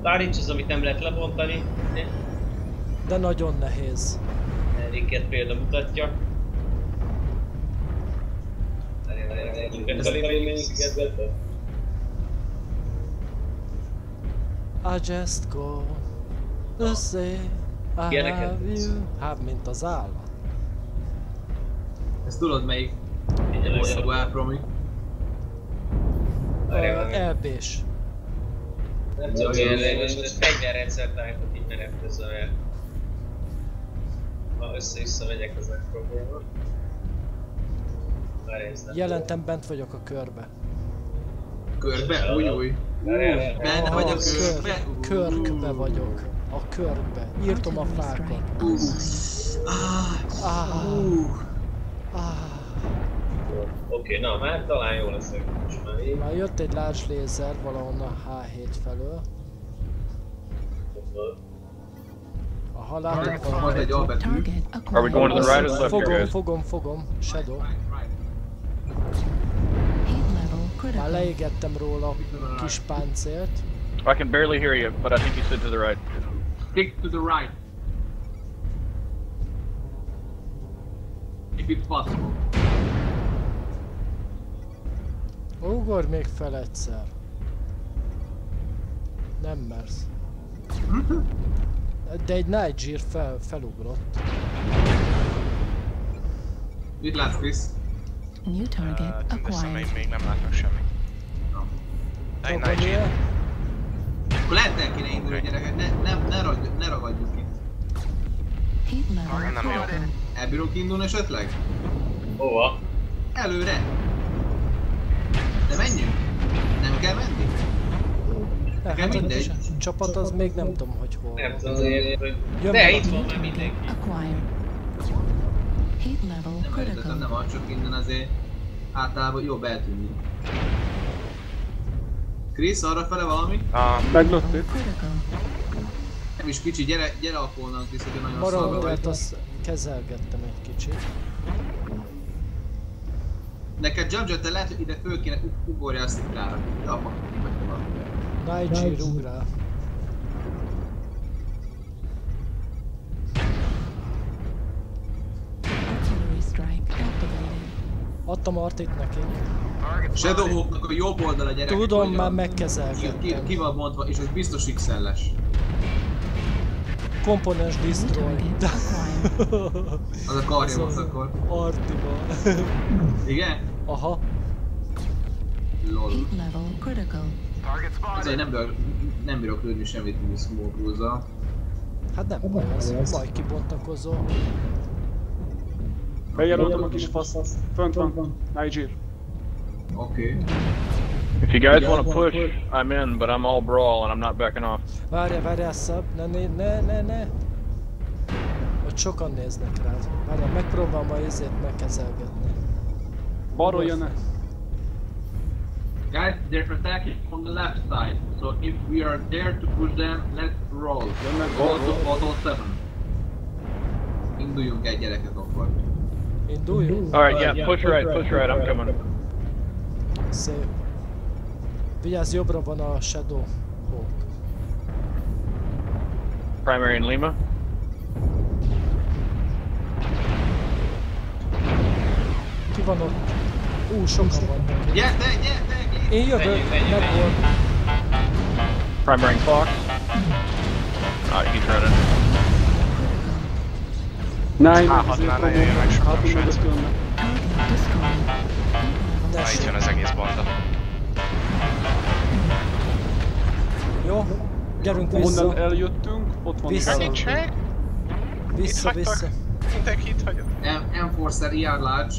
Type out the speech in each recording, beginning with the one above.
Bár nincs az, amit nem lehet lebontani. De nagyon nehéz. Erinket példa mutatja. I just go to say I have you. Hát, mint az állat. Ezt tudod melyik? Hosszú elpromi. Elbés. Nem tudom, most fegyverrendszertájtot így merem el. Ha össze-vissza megyek, az nem probléma. Jelentem, bent vagyok a körbe. Körbe? Új. Bent vagy a körbe? Körbe vagyok. A körbe. Írtom a fákat. Oké, na már talán jól leszek. Már jött egy large lézer valahonnan H7 felől. Aha, látok Volt egy albetű. Are we going to the right or the left here, guys? Fogom. Shadow. Már leégettem róla a kis páncélt. I can barely hear you, but I think you said to the right. Stick to the right. If it's possible. Ugorj még fel egyszer. Nem mersz. De egy Niger felugrott. Mit látsz, Chris? New target acquired. Még nem látok semmit. Egy Niger. Akkor lehet el kéne indulni, gyerekek, ne ragadjuk itt. Nem jó. Elbírunk indulni esetleg? Hova? Előre! De menjünk! Nem kell menni? Nekem mindegy. A csapat az még nem tudom, hogy hol. Nem tudom, de itt van már mindenki. Nem elütöttem, nem az, csak innen azért általában jobb eltűnni. Chris, arrafele valami? Meglőtték. Nem is kicsi, gyere appolnánk Chris, hogy nagyon szalva vagy. Maradját azt kezelgettem egy kicsit. Neked jump jet lehet, hogy ide föl kéne ugorjál sziklára. Abba, vagy valami. Niger ugrál. Adtam artit nekik. Shadowhawknak a jobb oldala gyerek. Tudom, már megkezelgettem. Ki van bontva, és az biztos XL-es. Komponens destroy. Az a karja volt akkor. Artiba. Igen? Aha. Lol. Azért nem bírok lőni semmit, mint smoke cruise-zal. Hát nem baj ez, majd kibontakozó. Bejelöltem a kis faszt. Fönt van, Niger. Oké. If you guys want to push, I'm in, but I'm all brawl and I'm not backing off. Várjál, szab, ne. Ott sokan néznek rád. Várjál, megpróbálom a izét megkezelgetni. Balról jönnek. Guys, they're attacking on the left side, so if we are there to push them, let's roll. Go to auto 7. Induljunk egy gyereket akkor. Induljunk? Alright, yeah, push right, I'm coming. Szép. Vigyázz, jobbra van a Shadow Hawk. Primary in Lima. Ki van ott? Sokan vannak. Gyertek! Én jövök, megvolt. Primary in Fox. He's running. H6-nál ne jöjjön meg sokan, srác. Itt jön az egész banda. Jó, gyerünk vissza. Onnan eljöttünk, ott van Vissza. Mindenki itt hagyott. Enforcer ER large.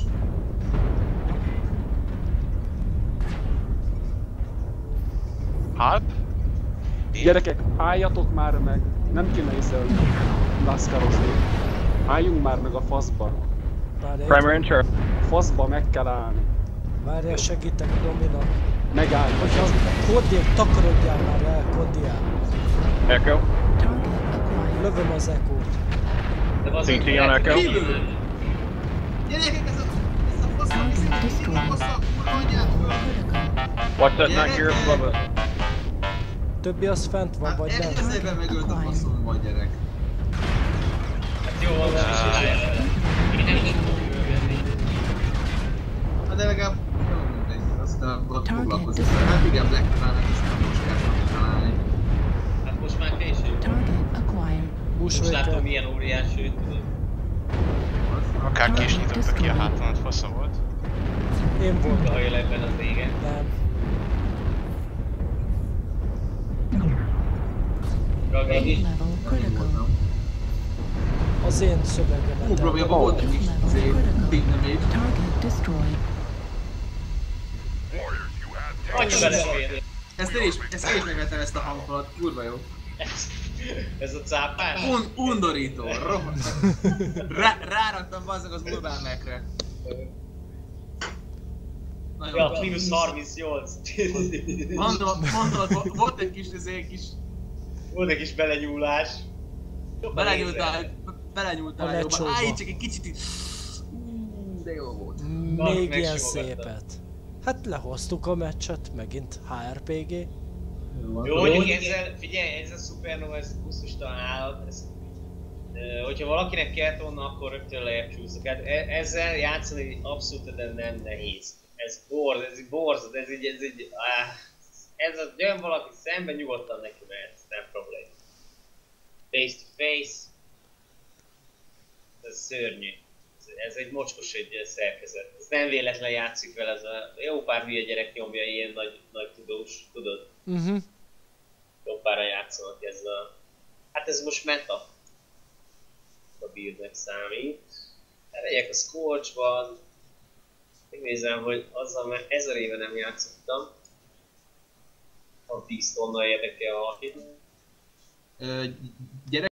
Halp? Gyerekek, álljatok már meg! Nem kéne észrevenni Lascarozni. Álljunk már meg a faszba. Primary in Charlie. Faszba meg kell állni. Várjál, segítek, Domina. Megállj. Hogyha Kodiel, takarodjál már el, Kodiel. Echo. Lövöm az Echo-t. CT on Echo. Gyerekek, ez a faszom, Watch that Niger above us. többi az fent van, vagy nem? Ezében megölt a faszom vagy gyerek. Hát jó van, most is én nem tudom jönni. Hát de legalább nem mindegy, aztán foglalkozik. Hát igen, Black Planet is nem most kell találni. Hát most már később. Target acquired. Most látom milyen óriási, tudod. Akár ki is nyitotta ki a hátamat, fasza volt. Én voltam. A életben az vége. Nem. Ragagi. Level critical. Az én szövegemet. Probléma volt egy kis pignemét. Target destroyed. Annyi belefér. Ezt én is megvettem ezt a hangfalat, kurva jó. Ez a cápás? Undorító, rohadt. Ráraktam bazzag az Urban Mac-re. Ja, mínusz 38. Mondom, volt egy kis Volt egy kis belenyúlás. Belenyúltál jobban. Állj, csak egy kicsit így. De jó volt. Még ilyen szépet. Hát lehoztuk a meccset, megint HRPG. Jó, mondjuk ezzel, figyelj, ez a Supernova, ez busztustalan állat. Hogyha valakinek kell tonna, akkor rögtön lejjebb csúszok. Hát ezzel játszani abszolút nem nehéz. Ez egy borzad, ez jön valaki szemben, nyugodtan neki mehet, nem probléma. Face to face. Ez szörnyű. Ez egy mocskos egy szerkezet. Ez nem véletlen játszik vele, ez a jó pár hülye gyerek nyomja, ilyen nagy tudós, tudod? Jó páran játszanak ezzel. Hát ez most meta. A buildnek számít. Elmegyek a Scorchba. Megnézem, hogy azzal már 1000 éve nem játszottam. A 10 tonna érdekel valakit. Gyerek